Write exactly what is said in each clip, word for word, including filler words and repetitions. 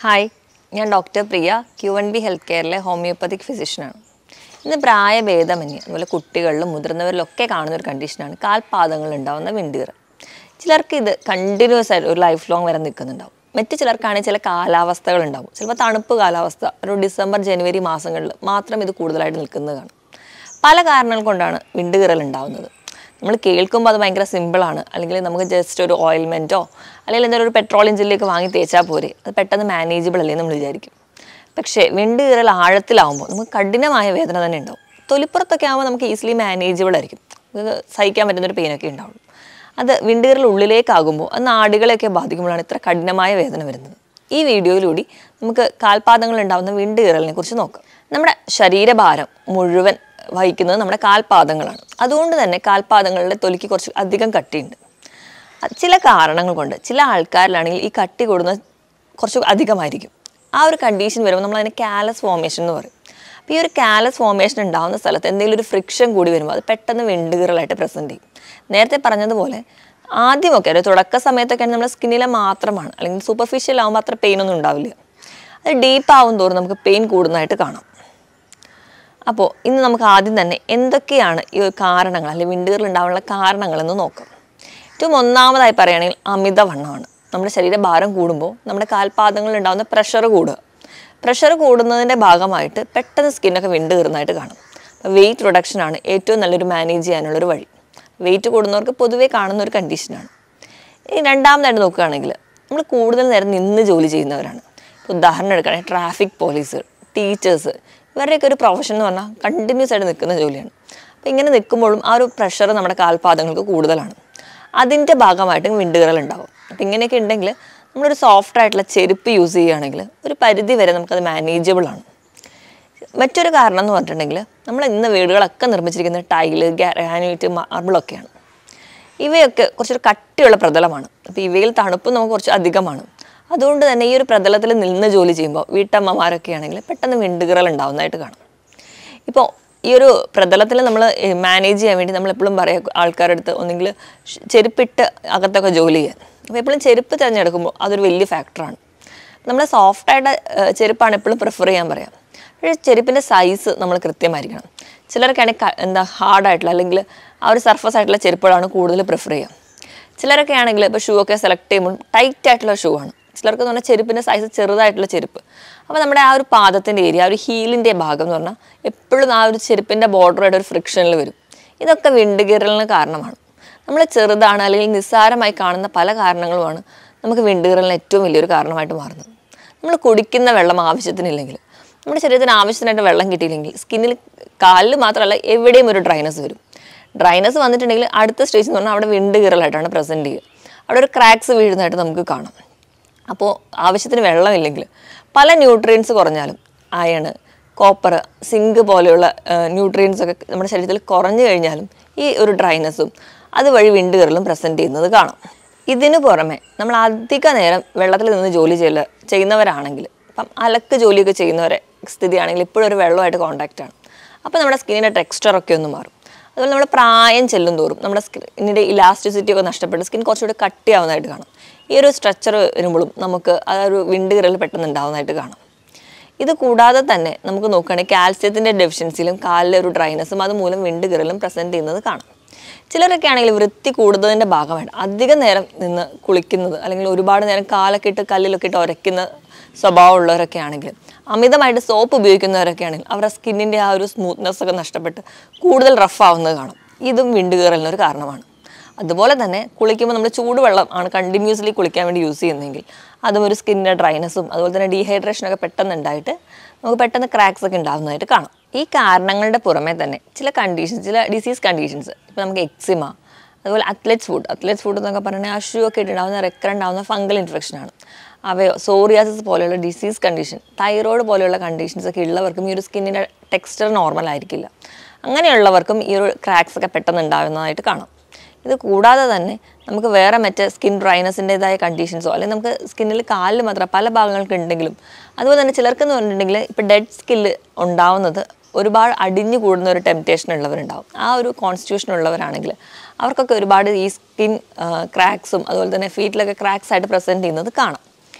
Hi, ഞാൻ doctor Priya, Q N B health കെയറിലെ homeopathic ഫിസിഷ്യനാണ്. ഇന്ന് പ്രായഭേദമന്യേ അതുപോലെ കുട്ടികളിലും മുതിർന്നവരിലൊക്കെ കാണുന്ന ഒരു കണ്ടീഷനാണ് കാൽപാദങ്ങളിൽ ഉണ്ടാകുന്ന വിണ്ടുകീറൽ. ചിലർക്ക് ഇത് കണ്ടിന്യൂസ് ആയിട്ട് ഒരു ലൈഫ് ലോങ് വരെ നിൽക്കുന്നുണ്ടാവും. മറ്റു ചിലർക്കാണെങ്കിൽ ചില കാലാവസ്ഥകൾ ഉണ്ടാവും. ചിലപ്പോൾ തണുപ്പ് കാലാവസ്ഥ, ഒരു ഡിസംബർ ജനുവരി മാസങ്ങളിൽ മാത്രം ഇത് കൂടുതലായിട്ട് നിൽക്കുന്നത് കാണും. പല കാരണങ്ങൾ കൊണ്ടാണ് വിണ്ടുകീറൽ ഉണ്ടാകുന്നത്. നമ്മൾ കേൾക്കുമ്പോൾ അത് ഭയങ്കര സിമ്പിളാണ്, അല്ലെങ്കിൽ നമുക്ക് ജസ്റ്റ് ഒരു ഓയിൽമെൻറ്റോ അല്ലെങ്കിൽ എന്തെങ്കിലും ഒരു പെട്രോളിയം ജെല്ലിയൊക്കെ വാങ്ങി തേച്ചാൽ പോരെ, അത് പെട്ടെന്ന് മാനേജബിൾ അല്ലേ നമ്മൾ വിചാരിക്കും. പക്ഷേ വിണ്ടുകീറൽ ആഴത്തിലാവുമ്പോൾ നമുക്ക് കഠിനമായ വേദന തന്നെ ഉണ്ടാവും. തൊലിപ്പുറത്തൊക്കെ ആകുമ്പോൾ നമുക്ക് ഈസിലി മാനേജബിൾ ആയിരിക്കും, അത് സഹിക്കാൻ പറ്റുന്നൊരു പെയിനൊക്കെ ഉണ്ടാവുള്ളൂ. അത് വിണ്ടുകീറൽ ഉള്ളിലേക്കാകുമ്പോൾ അത് നാടികളെയൊക്കെ ബാധിക്കുമ്പോഴാണ് ഇത്ര കഠിനമായ വേദന വരുന്നത്. ഈ വീഡിയോയിലൂടെ നമുക്ക് കാൽപാദങ്ങളിൽ ഉണ്ടാകുന്ന വിണ്ടുകീറലിനെ കുറിച്ച് നോക്കാം. നമ്മുടെ ശരീരഭാരം മുഴുവൻ വഹിക്കുന്നത് നമ്മുടെ കാൽപാദങ്ങളാണ്. അതുകൊണ്ട് തന്നെ കാൽപാദങ്ങളുടെ തൊലിക്ക് കുറച്ച് അധികം കട്ടിയുണ്ട്. ചില കാരണങ്ങൾ കൊണ്ട് ചില ആൾക്കാരിലാണെങ്കിൽ ഈ കട്ടി കൂടുന്നത് കുറച്ച് അധികമായിരിക്കും. ആ ഒരു കണ്ടീഷൻ വരുമ്പോൾ നമ്മൾ അതിനെ കാലസ് ഫോർമേഷൻ എന്ന് പറയും. അപ്പോൾ ഈ ഒരു കാലസ് ഫോർമേഷൻ ഉണ്ടാകുന്ന സ്ഥലത്ത് എന്തെങ്കിലും ഒരു ഫ്രിക്ഷൻ കൂടി വരുമ്പോൾ അത് പെട്ടെന്ന് വിണ്ടുകീറലായിട്ട് പ്രസൻറ്റ് ചെയ്യും. നേരത്തെ പറഞ്ഞതുപോലെ ആദ്യമൊക്കെ ഒരു തുടക്ക സമയത്തൊക്കെ നമ്മുടെ സ്കിന്നിലെ മാത്രമാണ്, അല്ലെങ്കിൽ സൂപ്പർഫിഷ്യൽ ആകുമ്പോൾ അത്ര പെയിനൊന്നും ഉണ്ടാവില്ല. അത് ഡീപ്പ് ആവും തോറും നമുക്ക് പെയിൻ കൂടുന്നതായിട്ട് കാണാം. അപ്പോൾ ഇന്ന് നമുക്ക് ആദ്യം തന്നെ എന്തൊക്കെയാണ് ഈ കാരണങ്ങൾ, അല്ലെങ്കിൽ വിണ്ടുകീറൽ ഉണ്ടാവാനുള്ള കാരണങ്ങളെന്ന് നോക്കാം. ഏറ്റവും ഒന്നാമതായി പറയുകയാണെങ്കിൽ അമിതവണ്ണമാണ്. നമ്മുടെ ശരീരഭാരം കൂടുമ്പോൾ നമ്മുടെ കാൽപാദങ്ങളിൽ ഉണ്ടാകുന്ന പ്രഷർ കൂടുക. പ്രഷർ കൂടുന്നതിൻ്റെ ഭാഗമായിട്ട് പെട്ടെന്ന് സ്കിന്നൊക്കെ വിണ്ടുകീറുന്നതായിട്ട് കാണും. വെയിറ്റ് റിഡക്ഷനാണ് ഏറ്റവും നല്ലൊരു മാനേജ് ചെയ്യാനുള്ളൊരു വഴി. വെയിറ്റ് കൂടുന്നവർക്ക് പൊതുവേ കാണുന്ന ഒരു കണ്ടീഷനാണ്. ഇനി രണ്ടാമതായിട്ട് നോക്കുകയാണെങ്കിൽ നമ്മൾ കൂടുതൽ നേരം നിന്ന് ജോലി ചെയ്യുന്നവരാണ്. ഉദാഹരണം എടുക്കുകയാണെങ്കിൽ ട്രാഫിക് പോലീസുകൾ, ടീച്ചേഴ്സ്, ഇവരുടെയൊക്കെ ഒരു പ്രൊഫഷൻ എന്ന് പറഞ്ഞാൽ കണ്ടിന്യൂസ് ആയിട്ട് നിൽക്കുന്ന ജോലിയാണ്. അപ്പോൾ ഇങ്ങനെ നിൽക്കുമ്പോഴും ആ ഒരു പ്രഷർ നമ്മുടെ കാൽപാദങ്ങൾക്ക് കൂടുതലാണ്. അതിൻ്റെ ഭാഗമായിട്ട് വിണ്ടുകീറൽ ഉണ്ടാകും. അപ്പോൾ ഇങ്ങനെയൊക്കെ ഉണ്ടെങ്കിൽ നമ്മളൊരു സോഫ്റ്റ് ആയിട്ടുള്ള ചെരുപ്പ് യൂസ് ചെയ്യുകയാണെങ്കിൽ ഒരു പരിധി വരെ നമുക്കത് മാനേജബിൾ ആണ്. മറ്റൊരു കാരണം എന്ന് പറഞ്ഞിട്ടുണ്ടെങ്കിൽ നമ്മൾ ഇന്ന് വീടുകളൊക്കെ നിർമ്മിച്ചിരിക്കുന്ന ടൈല്, ഗ്രാനൈറ്റ്, മാർബിളൊക്കെയാണ്. ഇവയൊക്കെ കുറച്ചൊരു കട്ടിയുള്ള പ്രതലമാണ്. അപ്പോൾ ഇവയിൽ തണുപ്പ് നമുക്ക് കുറച്ച് അധികമാണ്. അതുകൊണ്ട് തന്നെ ഈ ഒരു പ്രതലത്തിൽ നിന്ന് ജോലി ചെയ്യുമ്പോൾ വീട്ടമ്മമാരൊക്കെ ആണെങ്കിൽ പെട്ടെന്ന് വിണ്ടുകീറൽ ഉണ്ടാവുന്നതായിട്ട് കാണും. ഇപ്പോൾ ഈ ഒരു പ്രതലത്തിൽ നമ്മൾ മാനേജ് ചെയ്യാൻ വേണ്ടി നമ്മൾ എപ്പോഴും പറയുക ആൾക്കാരുടെ അടുത്ത് ഒന്നെങ്കിൽ ചെരുപ്പിട്ട് അകത്തൊക്കെ ജോലി ചെയ്യാൻ. അപ്പോൾ എപ്പോഴും ചെരുപ്പ് തിരഞ്ഞെടുക്കുമ്പോൾ അതൊരു വലിയ ഫാക്ടറാണ്. നമ്മൾ സോഫ്റ്റായിട്ട് ചെരുപ്പാണ് എപ്പോഴും പ്രിഫർ ചെയ്യാൻ പറയാം. പക്ഷേ ചെരുപ്പിൻ്റെ സൈസ് നമ്മൾ കൃത്യമായിരിക്കണം. ചിലർക്കാണെങ്കിൽ എന്താ ഹാർഡായിട്ടുള്ള അല്ലെങ്കിൽ ആ ഒരു സർഫസ് ആയിട്ടുള്ള ചെരുപ്പുകളാണ് കൂടുതൽ പ്രിഫർ ചെയ്യുക. ചിലരൊക്കെ ആണെങ്കിൽ ഇപ്പോൾ ഷൂ ഒക്കെ സെലക്ട് ചെയ്യുമ്പോൾ ടൈറ്റ് ആയിട്ടുള്ള ഷൂ ആണ്. ചിലർക്ക് എന്ന് പറഞ്ഞാൽ ചെരുപ്പിൻ്റെ സൈസ് ചെറുതായിട്ടുള്ള ചെരുപ്പ്. അപ്പോൾ നമ്മുടെ ആ ഒരു പാദത്തിൻ്റെ ഏരിയ, ആ ഒരു ഹീലിൻ്റെ ഭാഗം എന്ന് പറഞ്ഞാൽ എപ്പോഴും ആ ഒരു ചെരുപ്പിൻ്റെ ബോർഡറായിട്ട് ഒരു ഫ്രിക്ഷനിൽ വരും. ഇതൊക്കെ വിണ്ടുകീറലിന് കാരണമാണ്. നമ്മൾ ചെറുതാണ് അല്ലെങ്കിൽ നിസ്സാരമായി കാണുന്ന പല കാരണങ്ങളുമാണ് നമുക്ക് വിണ്ടുകീറലിന് ഏറ്റവും വലിയൊരു കാരണമായിട്ട് മാറുന്നത്. നമ്മൾ കുടിക്കുന്ന വെള്ളം ആവശ്യത്തിനില്ലെങ്കിൽ, നമ്മുടെ ശരീരത്തിന് ആവശ്യത്തിനായിട്ട് വെള്ളം കിട്ടിയില്ലെങ്കിൽ സ്കിന്നിൽ കാലിൽ മാത്രമല്ല എവിടെയും ഒരു ഡ്രൈനസ് വരും. ഡ്രൈനസ് വന്നിട്ടുണ്ടെങ്കിൽ അടുത്ത സ്റ്റേജ് എന്ന് പറഞ്ഞാൽ അവിടെ വിണ്ടുകീറലായിട്ടാണ് പ്രസൻറ്റ് ചെയ്യുക. അവിടെ ഒരു ക്രാക്സ് വീഴുന്നതായിട്ട് നമുക്ക് കാണാം. അപ്പോൾ ആവശ്യത്തിന് വെള്ളമില്ലെങ്കിൽ പല ന്യൂട്രിയൻസ് കുറഞ്ഞാലും അയൺ, കോപ്പർ, സിങ്ക് പോലെയുള്ള ന്യൂട്രിയൻസ് ഒക്കെ നമ്മുടെ ശരീരത്തിൽ കുറഞ്ഞു കഴിഞ്ഞാലും ഈ ഒരു ഡ്രൈനസ്സും അതുവഴി വിണ്ടുകീറലും പ്രസൻറ്റ് ചെയ്യുന്നത് കാണാം. ഇതിനു പുറമെ നമ്മൾ അധിക നേരം വെള്ളത്തിൽ നിന്ന് ജോലി ചെയ്യൽ ചെയ്യുന്നവരാണെങ്കിൽ, ഇപ്പം അലക്ക് ജോലിയൊക്കെ ചെയ്യുന്നവരെ സ്ഥിതിയാണെങ്കിൽ ഇപ്പോഴും ഒരു വെള്ളമായിട്ട് കോൺടാക്റ്റാണ്. അപ്പോൾ നമ്മുടെ സ്കിന്നിൻ്റെ ടെക്സ്ചറൊക്കെ ഒന്ന് മാറും. അതുപോലെ നമ്മുടെ പ്രായം ചെല്ലും തോറും നമ്മുടെ സ്കിന്നിൻ്റെ ഇലാസ്റ്റിസിറ്റി ഒക്കെ നഷ്ടപ്പെട്ട് സ്കിൻ കുറച്ചുകൂടി കട്ടിയാവുന്നതായിട്ട് കാണാം. ഈ ഒരു സ്ട്രക്ചർ വരുമ്പോഴും നമുക്ക് ആ ഒരു വിണ്ടുകീറൽ പെട്ടെന്ന് ഉണ്ടാവുന്നതായിട്ട് കാണാം. ഇത് കൂടാതെ തന്നെ നമുക്ക് നോക്കുകയാണെങ്കിൽ കാൽസ്യത്തിൻ്റെ ഡെഫിഷ്യൻസിയിലും കാലിലെ ഒരു ഡ്രൈനസും അതുമൂലം വിണ്ടുകീറലും പ്രസൻറ്റ് ചെയ്യുന്നത് കാണാം. ചിലരൊക്കെ ആണെങ്കിൽ വൃത്തി കൂടുതതിൻ്റെ ഭാഗമായിട്ട് അധികം നേരം നിന്ന് കുളിക്കുന്നത്, അല്ലെങ്കിൽ ഒരുപാട് നേരം കാലൊക്കെ ഇട്ട് കല്ലിലൊക്കെ ഇട്ട് ഉരയ്ക്കുന്ന സ്വഭാവമുള്ളവരൊക്കെ ആണെങ്കിൽ, അമിതമായിട്ട് സോപ്പ് ഉപയോഗിക്കുന്നവരൊക്കെ ആണെങ്കിൽ അവരുടെ സ്കിന്നിൻ്റെ ആ ഒരു സ്മൂത്ത്നെസ് ഒക്കെ നഷ്ടപ്പെട്ട് കൂടുതൽ റഫ് ആവുന്നത് കാണാം. ഇതും വിണ്ടുകീറലിനൊരു കാരണമാണ്. അതുപോലെ തന്നെ കുളിക്കുമ്പോൾ നമ്മൾ ചൂടുവെള്ളം ആണ് കണ്ടിന്യൂസ്ലി കുളിക്കാൻ വേണ്ടി യൂസ് ചെയ്യുന്നതെങ്കിൽ അതും ഒരു സ്കിന്നിൻ്റെ ഡ്രൈനസും അതുപോലെ തന്നെ ഡീഹൈഡ്രേഷനൊക്കെ പെട്ടെന്ന് ഉണ്ടായിട്ട് നമുക്ക് പെട്ടെന്ന് ക്രാക്സ് ഒക്കെ ഉണ്ടാകുന്നതായിട്ട് കാണാം. ഈ കാരണങ്ങളുടെ പുറമെ തന്നെ ചില കണ്ടീഷൻസ്, ചില ഡിസീസ് കണ്ടീഷൻസ്, ഇപ്പോൾ നമുക്ക് എക്സിമ, അതുപോലെ അത്ലറ്റ്സ് ഫുഡ് അത്ലറ്റ്സ് ഫുഡ് എന്നൊക്കെ പറഞ്ഞാൽ ആ ഷൂ ഒക്കെ ഇട്ടുണ്ടാകുന്ന റെക്കറൻ്റ് ആവുന്ന ഫംഗൽ ഇൻഫെക്ഷനാണ്. അവയോ സോറിയാസിസ് പോലെയുള്ള ഡിസീസ് കണ്ടീഷൻ, തൈറോയ്ഡ് പോലെയുള്ള കണ്ടീഷൻസ് ഒക്കെ ഉള്ളവർക്കും ഈ ഒരു സ്കിന്നിൻ്റെ ടെക്സ്ചർ നോർമൽ ആയിരിക്കില്ല. അങ്ങനെയുള്ളവർക്കും ഈ ഒരു ക്രാക്സ് ഒക്കെ പെട്ടെന്ന് ഉണ്ടാകുന്നതായിട്ട് കാണാം. ഇത് കൂടാതെ തന്നെ നമുക്ക് വേറെ മറ്റേ സ്കിൻ ഡ്രൈനസിൻ്റെതായ കണ്ടീഷൻസോ അല്ലെങ്കിൽ നമുക്ക് സ്കിന്നിൽ കാലിൽ മാത്രം പല ഭാഗങ്ങൾക്ക് ഉണ്ടെങ്കിലും, അതുപോലെ തന്നെ ചിലർക്കെന്ന് പറഞ്ഞിട്ടുണ്ടെങ്കിൽ ഇപ്പോൾ ഡെഡ് സ്കില്ല് ഉണ്ടാവുന്നത് ഒരുപാട് അടിഞ്ഞു കൂടുന്ന ഒരു ടെംപ്റ്റേഷൻ ഉള്ളവരുണ്ടാവും. ആ ഒരു കോൺസ്റ്റിറ്റ്യൂഷൻ ഉള്ളവരാണെങ്കിൽ അവർക്കൊക്കെ ഒരുപാട് ഈ സ്കിൻ ക്രാക്സും അതുപോലെ തന്നെ ഫീറ്റിലൊക്കെ ക്രാക്സ് ആയിട്ട് പ്രസൻറ്റ് ചെയ്യുന്നത് കാണാം.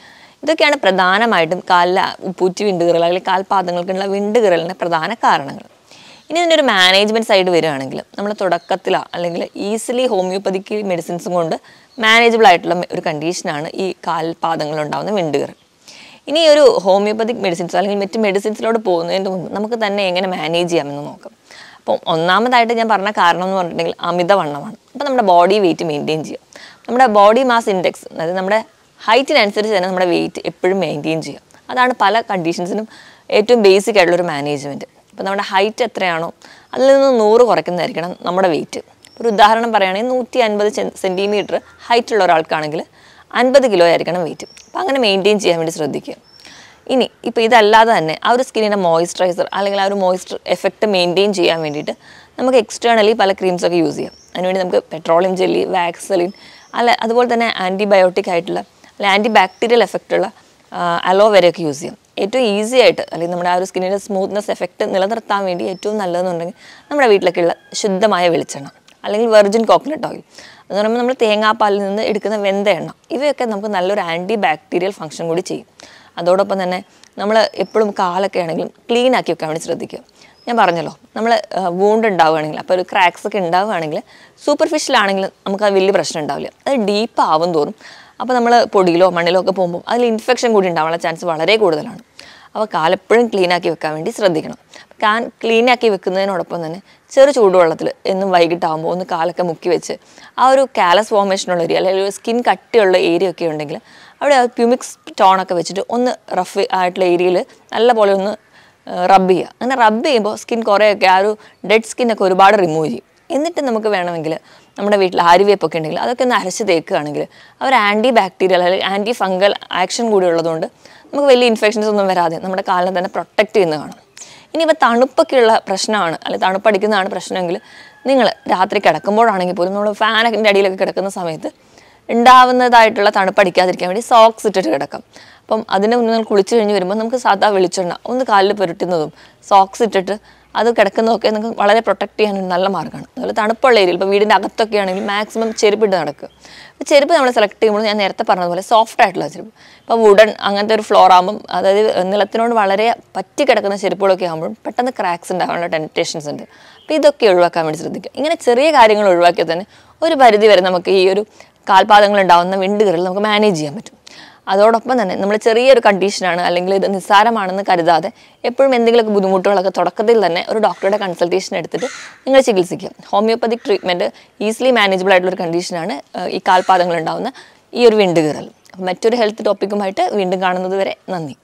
ഇതൊക്കെയാണ് പ്രധാനമായിട്ടും കാലിലെ ഉപ്പൂറ്റി വിണ്ടുകീറൽ അല്ലെങ്കിൽ കാൽപാദങ്ങൾക്കുള്ള വിണ്ടുകീറലിൻ്റെ പ്രധാന കാരണങ്ങൾ. ഇനി ഇതിൻ്റെ ഒരു മാനേജ്മെൻറ്റ് സൈഡ് വരികയാണെങ്കിൽ നമ്മൾ തുടക്കത്തിലാണ് അല്ലെങ്കിൽ ഈസിലി ഹോമിയോപ്പതിക്ക് മെഡിസിൻസും കൊണ്ട് മാനേജബിൾ ആയിട്ടുള്ള ഒരു കണ്ടീഷനാണ് ഈ കാൽപാദങ്ങളുണ്ടാകുന്ന വിണ്ടുകീറൽ. ഇനി ഒരു ഹോമിയോപ്പതിക് മെഡിസിൻസ് അല്ലെങ്കിൽ മറ്റ് മെഡിസിൻസിലോട്ട് പോകുന്നതിന് മുമ്പ് നമുക്ക് തന്നെ എങ്ങനെ മാനേജ് ചെയ്യാമെന്ന് നോക്കാം. അപ്പോൾ ഒന്നാമതായിട്ട് ഞാൻ പറഞ്ഞ കാരണം എന്ന് പറഞ്ഞിട്ടുണ്ടെങ്കിൽ അമിതവണ്ണമാണ്. അപ്പോൾ നമ്മുടെ ബോഡി വെയിറ്റ് മെയിൻറ്റെയിൻ ചെയ്യുക. നമ്മുടെ ബോഡി മാസ് ഇൻഡെക്സ്, അതായത് നമ്മുടെ ഹൈറ്റിനനുസരിച്ച് തന്നെ നമ്മുടെ വെയിറ്റ് എപ്പോഴും മെയിൻറ്റെയിൻ ചെയ്യുക. അതാണ് പല കണ്ടീഷൻസിനും ഏറ്റവും ബേസിക് ആയിട്ടുള്ളൊരു മാനേജ്മെൻറ്റ്. ഇപ്പോൾ നമ്മുടെ ഹൈറ്റ് എത്രയാണോ അതിൽ നിന്ന് നൂറ് കുറയ്ക്കുന്നതായിരിക്കണം നമ്മുടെ വെയിറ്റ്. ഒരു ഉദാഹരണം പറയുകയാണെങ്കിൽ നൂറ്റി അൻപത് സെൻറ്റിമീറ്റർ ഹൈറ്റുള്ള ഒരാൾക്കാണെങ്കിൽ അൻപത് കിലോ ആയിരിക്കണം വെയിറ്റ്. അപ്പോൾ അങ്ങനെ മെയിൻറ്റെയിൻ ചെയ്യാൻ വേണ്ടി ശ്രദ്ധിക്കുക. ഇനി ഇപ്പോൾ ഇതല്ലാതെ തന്നെ ആ ഒരു സ്കിന്നിൻ്റെ മോയ്സ്ചറൈസർ അല്ലെങ്കിൽ ആ ഒരു മോയ്സ്ചർ എഫക്റ്റ് മെയിൻറ്റെയിൻ ചെയ്യാൻ വേണ്ടിയിട്ട് നമുക്ക് എക്സ്റ്റേണലി പല ക്രീംസൊക്കെ യൂസ് ചെയ്യാം. അതിനുവേണ്ടി നമുക്ക് പെട്രോളിയം ജെല്ലി, വാക്സലിൻ, അല്ല അതുപോലെ തന്നെ ആൻറ്റിബയോട്ടിക് ആയിട്ടുള്ള അല്ലെങ്കിൽ ആൻറ്റി ബാക്ടീരിയൽ എഫക്റ്റുള്ള അലോവേരയൊക്കെ യൂസ് ചെയ്യാം. ഏറ്റവും ഈസി ആയിട്ട് അല്ലെങ്കിൽ നമ്മുടെ ആ ഒരു സ്കിന്നിൻ്റെ സ്മൂത്ത്നെസ് എഫക്റ്റ് നിലനിർത്താൻ വേണ്ടി ഏറ്റവും നല്ലതെന്നുണ്ടെങ്കിൽ നമ്മുടെ വീട്ടിലൊക്കെയുള്ള ശുദ്ധമായ വെളിച്ചെണ്ണ അല്ലെങ്കിൽ വെർജിൻ കോക്കനട്ട് ഓയിൽ, എന്ന് പറയുമ്പോൾ നമ്മൾ തേങ്ങാപ്പാലിൽ നിന്ന് എടുക്കുന്ന വെന്ത എണ്ണ, ഇവയൊക്കെ നമുക്ക് നല്ലൊരു ആൻറ്റി ബാക്ടീരിയൽ ഫംഗ്ഷൻ കൂടി ചെയ്യും. അതോടൊപ്പം തന്നെ നമ്മൾ എപ്പോഴും കാലൊക്കെ ആണെങ്കിലും ക്ലീൻ ആക്കി വെക്കാൻ വേണ്ടി ശ്രദ്ധിക്കുക. ഞാൻ പറഞ്ഞല്ലോ, നമ്മൾ വൂണ്ട് ഉണ്ടാവുകയാണെങ്കിൽ, അപ്പോൾ ഒരു ക്രാക്സ് ഒക്കെ ഉണ്ടാവുകയാണെങ്കിൽ സൂപ്പർഫിഷ്യലാണെങ്കിൽ നമുക്ക് അത് വലിയ പ്രശ്നം ഉണ്ടാവില്ല. അത് ഡീപ്പ് ആവും തോറും അപ്പോൾ നമ്മൾ പൊടിയിലോ മണ്ണിലോ ഒക്കെ പോകുമ്പോൾ അതിൽ ഇൻഫെക്ഷൻ കൂടി ഉണ്ടാവാനുള്ള ചാൻസ് വളരെ കൂടുതലാണ്. അപ്പോൾ കാലെപ്പോഴും ക്ലീനാക്കി വെക്കാൻ വേണ്ടി ശ്രദ്ധിക്കണം. കാൻ ക്ലീനാക്കി വെക്കുന്നതിനോടൊപ്പം തന്നെ ചെറു ചൂടുവെള്ളത്തിൽ എന്നും വൈകിട്ടാകുമ്പോൾ ഒന്ന് കാലൊക്കെ മുക്കി വെച്ച് ആ ഒരു കാലസ് ഫോർമേഷനുള്ള ഏരിയ അല്ലെങ്കിൽ ഒരു സ്കിൻ കട്ടിയുള്ള ഏരിയ ഒക്കെ ഉണ്ടെങ്കിൽ അവിടെ പ്യൂമിക്സ് ടോണൊക്കെ വെച്ചിട്ട് ഒന്ന് റഫ് ആയിട്ടുള്ള ഏരിയയിൽ നല്ലപോലെ ഒന്ന് റബ്ബ് ചെയ്യുക. അങ്ങനെ റബ്ബ് ചെയ്യുമ്പോൾ സ്കിൻ കുറേയൊക്കെ ആ ഒരു ഡെഡ് സ്കിന്നൊക്കെ ഒരുപാട് റിമൂവ് ചെയ്യും. എന്നിട്ട് നമുക്ക് വേണമെങ്കിൽ നമ്മുടെ വീട്ടിൽ ആര്യവേപ്പൊക്കെ ഉണ്ടെങ്കിൽ അതൊക്കെ ഒന്ന് അരച്ച് തേക്കുകയാണെങ്കിൽ അവർ ആൻറ്റി ബാക്ടീരിയൽ അല്ലെങ്കിൽ ആൻറ്റി ഫംഗൽ ആക്ഷൻ കൂടി ഉള്ളതുകൊണ്ട് നമുക്ക് വലിയ ഇൻഫെക്ഷൻസ് ഒന്നും വരാതെ നമ്മുടെ കാലിനെ തന്നെ പ്രൊട്ടക്റ്റ് ചെയ്യുന്നത് കാണാം. ഇനിയിപ്പോൾ തണുപ്പൊക്കെയുള്ള പ്രശ്നമാണ് അല്ലെങ്കിൽ തണുപ്പടിക്കുന്നതാണ് പ്രശ്നമെങ്കിൽ നിങ്ങൾ രാത്രി കിടക്കുമ്പോഴാണെങ്കിൽ പോലും നമ്മൾ ഫാനിൻ്റെ അടിയിലൊക്കെ കിടക്കുന്ന സമയത്ത് ഉണ്ടാവുന്നതായിട്ടുള്ള തണുപ്പടിക്കാതിരിക്കാൻ വേണ്ടി സോക്സ് ഇട്ടിട്ട് കിടക്കാം. അപ്പം അതിന് മുന്നിൽ കുളിച്ച് കഴിഞ്ഞ് വരുമ്പോൾ നമുക്ക് സാധാ വെളിച്ചെണ്ണ ഒന്ന് കാലിൽ പുരട്ടുന്നതും സോക്സ് ഇട്ടിട്ട് അത് കിടക്കുന്നതൊക്കെ നിങ്ങൾക്ക് വളരെ പ്രൊട്ടക്റ്റ് ചെയ്യാൻ നല്ല മാർഗ്ഗമാണ്. അതുപോലെ തണുപ്പുള്ള ഏരിയയിൽ ഇപ്പോൾ വീടിൻ്റെ അകത്തൊക്കെ ആണെങ്കിൽ മാക്സിമം ചെരുപ്പിട്ട് നടക്കുക. അപ്പോൾ ചെരുപ്പ് നമ്മൾ സെലക്ട് ചെയ്യുമ്പോൾ ഞാൻ നേരത്തെ പറഞ്ഞതുപോലെ സോഫ്റ്റ് ആയിട്ടുള്ള ചെരുപ്പ്, ഇപ്പോൾ വുഡൻ അങ്ങനത്തെ ഒരു ഫ്ലോർ ആകുമ്പം, അതായത് നിലത്തിനോട് വളരെ പറ്റി കിടക്കുന്ന ചെരുപ്പുകളൊക്കെ ആകുമ്പോഴും പെട്ടെന്ന് ക്രാക്സ് ഉണ്ടാകാനുള്ള ടെൻറ്റേഷൻസ് ഉണ്ട്. അപ്പോൾ ഇതൊക്കെ ഒഴിവാക്കാൻ വേണ്ടി ശ്രദ്ധിക്കുക. ഇങ്ങനെ ചെറിയ കാര്യങ്ങൾ ഒഴിവാക്കിയാൽ തന്നെ ഒരു പരിധി വരെ നമുക്ക് ഈ ഒരു കാൽപാദങ്ങൾ ഉണ്ടാകുന്ന വിണ്ടുകീറൽ നമുക്ക് മാനേജ് ചെയ്യാൻ പറ്റും. അതോടൊപ്പം തന്നെ നമ്മൾ ചെറിയൊരു കണ്ടീഷനാണ് അല്ലെങ്കിൽ ഇത് നിസ്സാരമാണെന്ന് കരുതാതെ എപ്പോഴും എന്തെങ്കിലുമൊക്കെ ബുദ്ധിമുട്ടുകളൊക്കെ തുടക്കത്തിൽ തന്നെ ഒരു ഡോക്ടറുടെ കൺസൾട്ടേഷൻ എടുത്തിട്ട് നിങ്ങൾ ചികിത്സിക്കുക. ഹോമിയോപ്പതിക് ട്രീറ്റ്മെൻറ്റ് ഈസിലി മാനേജബിൾ ആയിട്ടുള്ളൊരു കണ്ടീഷനാണ് ഈ കാൽപാദങ്ങൾ ഉണ്ടാകുന്ന ഈ ഒരു വിണ്ടുകീറൽ. മറ്റൊരു ഹെൽത്ത് ടോപ്പിക്കുമായിട്ട് വീണ്ടും കാണുന്നത് വരെ നന്ദി.